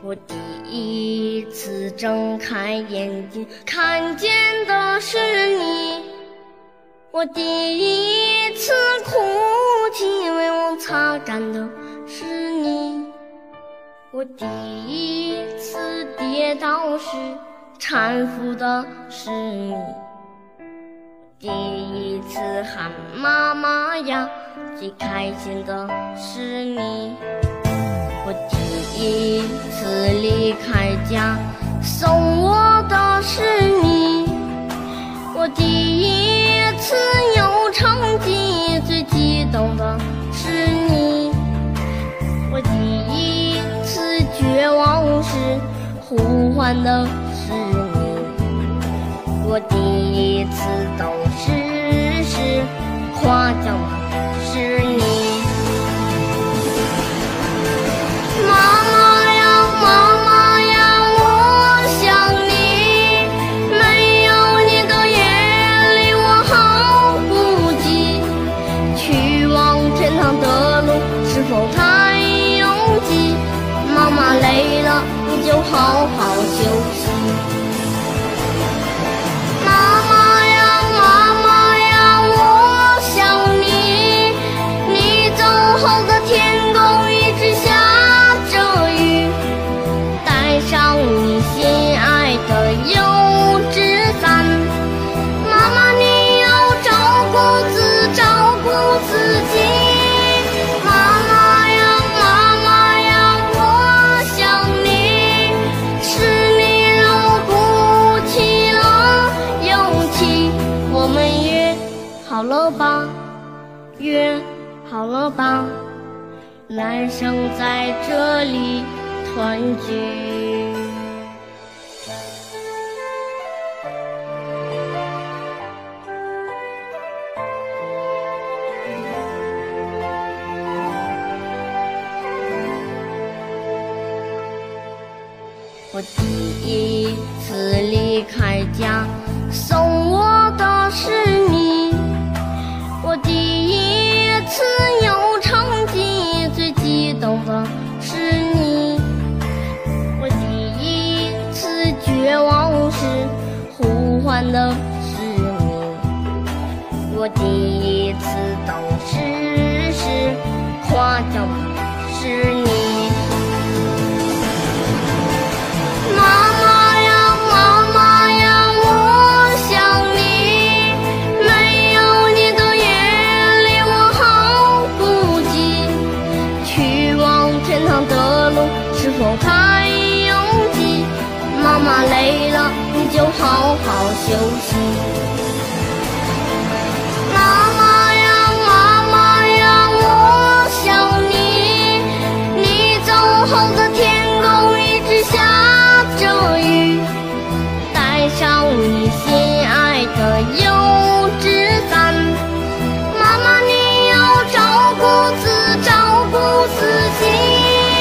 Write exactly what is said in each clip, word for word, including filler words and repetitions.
我第一次睁开眼睛，看见的是你；我第一次哭泣，为我擦干的是你；我第一次跌倒时，搀扶的是你；第一次喊妈妈呀，最开心的是你；我第一次离开家，送我的是你；我第一次有成绩，最激动的是你；我第一次绝望时，呼唤的是你；我第一次懂事时，夸奖的是你。是否太拥挤？妈妈累了，你就好好休息。妈妈呀，妈妈呀，我想你。你走后的天空一直下着雨，带上你心爱的油纸伞。妈妈，你要照顾自照顾自己。好了吧，约好了吧，来生在这里团聚。我第一次离开家，送我的是你；我第一次有成绩，最激动的是你；我第一次绝望时，呼唤的是你；我第一次懂事时，夸奖的是你。是否太拥挤？妈妈累了，你就好好休息。妈妈呀，妈妈呀，我想你。你走后的天空一直下着雨，带上你心爱的油纸伞。妈妈，你要照顾自照顾自己。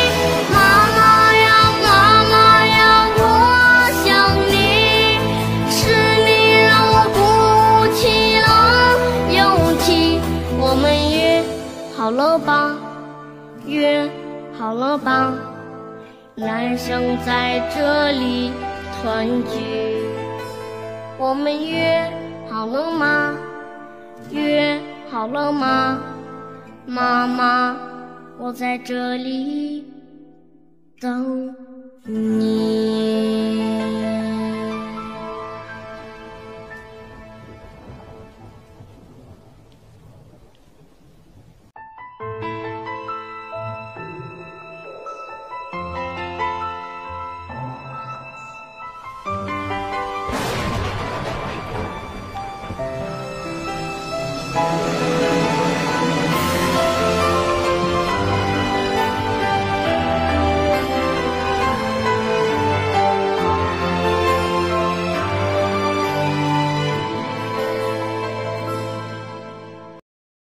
好了吧，约好了吧，来生在这里团聚。我们约好了吗？约好了吗？妈妈，我在这里等你。